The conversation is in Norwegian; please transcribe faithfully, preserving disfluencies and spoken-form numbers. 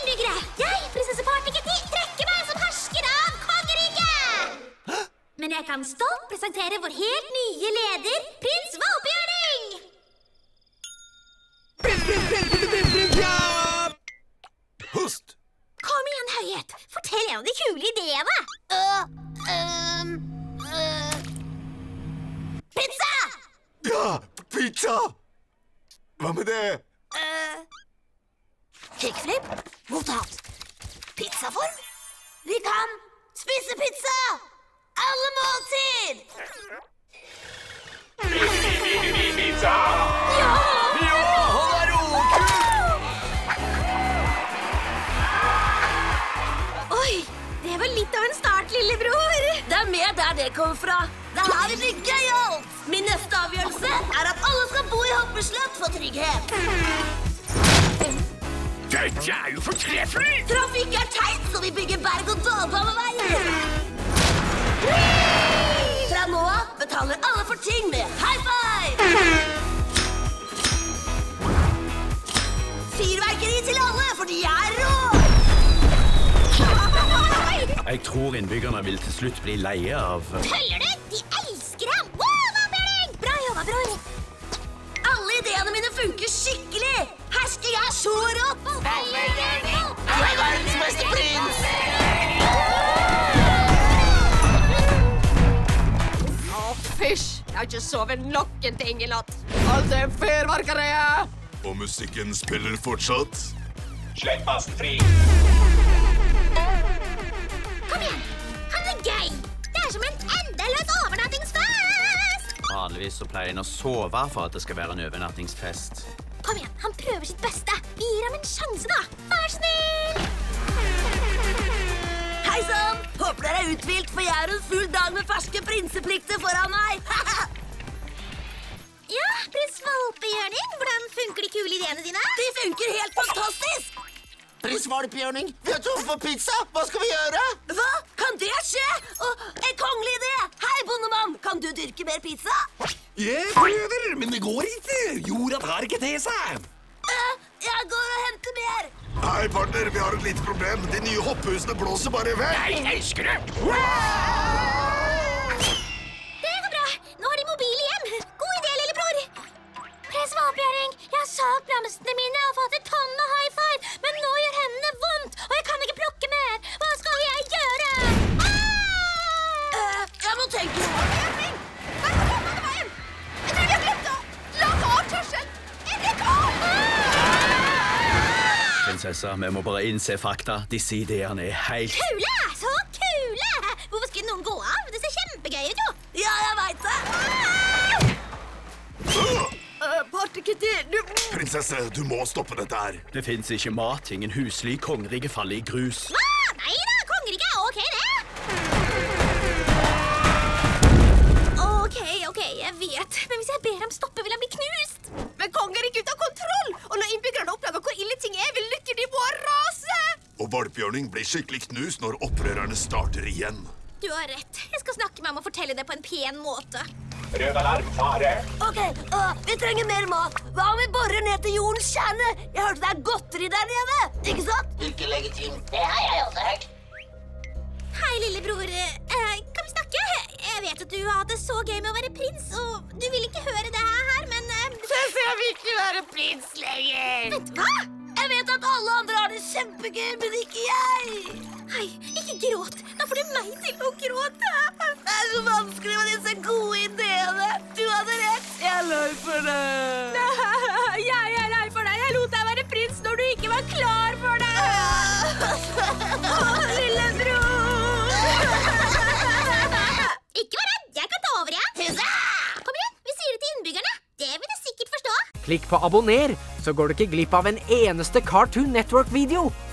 innbyggere! Jeg, prinsesse Partyketty, trekker meg som hersker av kongeriket! Men jeg kan stolt presentere vår helt nye leder, prins Valpehjørning! Prins, prins, prins, prins, prins, prins, ja! Host! Kom igjen, høyhet. Fortell en av de kule ideene. Uh, um, uh. Pizza! Ja, pizza! Hva med det? Uh. Kickflip, mottatt. Pizzaform? Vi kan spise pizza! Alle måltid! Pizza! Ja! Ja, han er råkul! Oi, det var litt av en start, lillebror. Det er mer der det kommer fra. Det er her vi blir gøyalt. Min neste avgjørelse er at alle skal bo i Hoppeslett for trygghet. Dette er jo fortreffelig! Trafikk er teit, så vi bygger berg- og dalbaneveier. Fra nå av betaler alle for ting med high five. Fyrverkeri til alle, for de er rå. Jeg tror innbyggerne vil til slutt bli leie av... Følger du? De elsker ham! Wow, Valpehjørning! Bra jobba, bror. Alle ideene mine funker skikkelig. Hersking er så rått. Valpehjørning! Du er verdens beste prins. Å, fysj! Jeg har ikke sovet noen ting i natt. Alt er fyrverkeriet! Og musikken spiller fortsatt. Slett masten fri. Kom igjen! Han er gøy! Det er som en endeløs overnattingsfest! Vanligvis så pleier en å sove for at det skal være en overnattingsfest. Kom igjen, han prøver sitt beste. Vi gir ham en sjanse, da. Vær snill! Hei sann! Håper dere er uthvilt, for jeg har en full dag med ferske prinseplikter foran meg. Ja, prins Valpehjørning, hvordan funker de kule ideene dine? De funker helt fantastisk! Prins Valpehjørning, vi er tom for pizza. Hva skal vi gjøre? Hva? Kan det skje? Og en kongelig idé! Hei, bondemann! Kan du dyrke mer pizza? Jeg prøver, men det går ikke. Jorda tar ikke til seg. Uh, jeg går og henter mer. Hei, partner, vi har et lite problem. De nye hopphusene blåser bare vekk. Jeg elsker det! Det går bra. Nå har de mobil igjen. God idé, lillebror. Prins Valpehjørning, jeg har solgt blomstene mine og fått et tonn med high five, men nå gjør hendene vondt, og jeg kan ikke plukke mer. Hva skal jeg gjøre? Ah! Uh, jeg må tenke. Valpehjørning! Hva er det på denne veien? Jeg tror vi har glemt å lage avkjørsel. Er det galt? Prinsessa, vi må bare innse fakta. Disse ideene er helt... Kule! Så kule! Hvorfor skulle noen gå av? Det ser kjempegøy ut, jo. Ja, jeg vet det. Uh, Partyketty, du... Prinsesse, du må stoppe dette her. Det finnes ikke mat, ingen husly, kongeriket faller i grus. Hva? Nei da, kongeriket er ok, det. Ok, ok, jeg vet. Men hvis jeg ber ham stoppe, vil han bli knust. Men konger er ikke ut av kontroll. Og når innbyggerne oppdager hvor ille ting er, vil lykkernivået rase. Og Valpehjørning blir skikkelig knust når opprørerne starter igjen. Du har rett. Jeg skal snakke med ham og fortelle det på en pen måte. Rød alarm, fare. Ok, uh, vi trenger mer mat. Hva om vi borer ned til jordens kjerne? Jeg hørte det er godteri der nede, ikke sant? Virker legitimt. Det har jeg også hørt. Hei, lillebror. Eh, kan vi snakke? Jeg vet at du hadde så gøy med å være prins, og du vil ikke høre det her, men... Eh... Jeg vil ikke være prins lenger. Vent, hva? Jeg vet at alle andre har det kjempegøy, men ikke jeg. Hei, ikke gråt. Da får du meg til å gråte. Det er så vanskelig med disse gode ideene. Du hadde rett. Jeg er lei for det. Jeg er lei for deg. Jeg lot deg være prins når du ikke var klar for det. Åh, lillebror. Ikke vær redd, jeg kan ta over igjen. Kom igjen, vi sier det til innbyggerne. Det vil de sikkert forstå. Klikk på abonner, så går du ikke glipp av en eneste Cartoon Network-video.